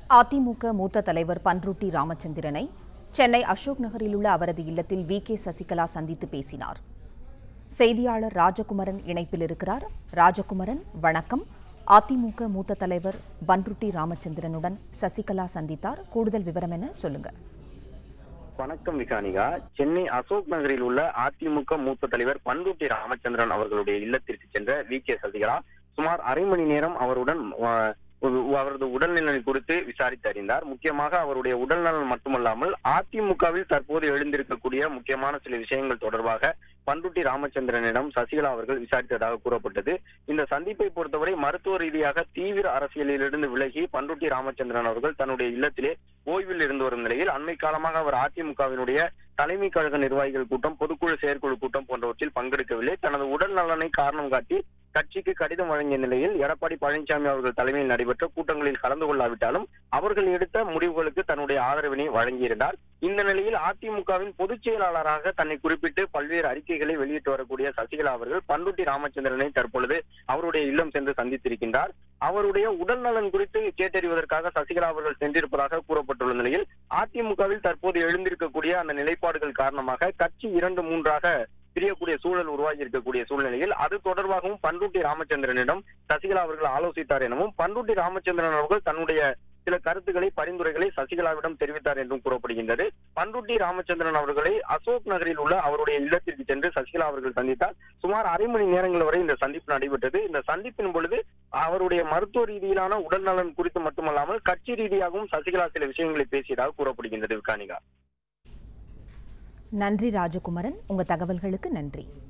அதிமுக மூத்த தலைவர் பன்ருட்டி ராமச்சந்திரனை சென்னை அசோக் நகரில் உள்ள அவரது இல்லத்தில் வி.கே. சசிகலா சந்தித்து பேசினார். செய்தியாளர் ராஜகுமரன் இணைப்பில் இருக்கிறார். ராஜகுமரன், வணக்கம். அதிமுக மூத்த தலைவர் பன்ருட்டி ராமச்சந்திரனுடன் சசிகலா சந்தித்தார். கூடுதல் விவரம் என்ன, சொல்லுங்க. வணக்கம் விகானிகா. சென்னை அசோக் நகரில் உள்ள அதிமுக மூத்த தலைவர் பன்ருட்டி ராமச்சந்திரன் அவர்களுடைய இல்லத்திற்கு சென்ற வி.கே. சசிகலா சுமார் அரை மணி நேரம் அவருடன் அவரது உடல்நலன் குறித்து விசாரித்து அறிந்தார். முக்கியமாக அவருடைய உடல்நலன் மட்டுமல்லாமல் அதிமுகவில் தற்போது எழுந்திருக்கக்கூடிய முக்கியமான சில விஷயங்கள் தொடர்பாக பன்ருட்டி ராமச்சந்திரனிடம் சசிகலா அவர்கள் விசாரித்ததாக கூறப்பட்டது. இந்த சந்திப்பை பொறுத்தவரை மருத்துவ ரீதியாக தீவிர அரசியலிலிருந்து விலகி பன்ருட்டி ராமச்சந்திரன் அவர்கள் தன்னுடைய இல்லத்திலே ஓய்வில் இருந்து வரும் நிலையில் அண்மை காலமாக அவர் அதிமுகவினுடைய தலைமை கழக நிர்வாகிகள் கூட்டம், பொதுக்குழு செயற்குழு கூட்டம் போன்றவற்றில் பங்கெடுக்கவில்லை. தனது உடல் நலனை காரணம் காட்டி கட்சிக்கு கடிதம் வழங்கிய நிலையில் எடப்பாடி பழனிசாமி அவர்கள் தலைமையில் நடைபெற்ற கூட்டங்களில் கலந்து கொள்ளாவிட்டாலும் அவர்கள் எடுத்த முடிவுகளுக்கு தன்னுடைய ஆதரவினை வழங்கியிருந்தார். இந்த நிலையில் அதிமுகவின் பொதுச் செயலாளராக தன்னை குறிப்பிட்டு பல்வேறு அறிக்கைகளை வெளியிட்டு வரக்கூடிய சசிகலா அவர்கள் பன்ருட்டி ராமச்சந்திரனை தற்பொழுது அவருடைய இல்லம் சென்று சந்தித்திருக்கின்றார். அவருடைய உடல் நலன் குறித்து கேட்டறிவதற்காக சசிகலா அவர்கள் சென்றிருப்பதாக கூறப்பட்டுள்ள நிலையில் அதிமுகவில் தற்போது எழுந்திருக்கக்கூடிய அந்த நிலைப்பாடுகள் காரணமாக கட்சி 2-3ஆக பிரியக்கூடிய சூழல் உருவாகி இருக்கக்கூடிய சூழ்நிலையில் அது தொடர்பாகவும் பன்ருட்டி ராமச்சந்திரனிடம் சசிகலா அவர்கள் ஆலோசித்தார் எனவும் பன்ருட்டி ராமச்சந்திரன் அவர்கள் தன்னுடைய சில கருத்துக்களை, பரிந்துரைகளை சசிகலாவிடம் தெரிவித்தார் என்றும் கூறப்படுகின்றது. பன்ருட்டி ராமச்சந்திரன் அவர்களை அசோக் நகரில் உள்ள அவருடைய இல்லத்திற்கு சென்று சசிகலா அவர்கள் சந்தித்தார். சுமார் அரை மணி நேரங்கள் வரை இந்த சந்திப்பு நடைபெற்றது. இந்த சந்திப்பின் பொழுது அவருடைய மருத்துவ ரீதியிலான உடல்நலன் குறித்து மட்டுமல்லாமல் கட்சி ரீதியாகவும் சசிகலா சில விஷயங்களை பேசியதாக கூறப்படுகின்றது. விகானிகா, நன்றி ராஜகுமரன். உங்க தகவல்களுக்கு நன்றி.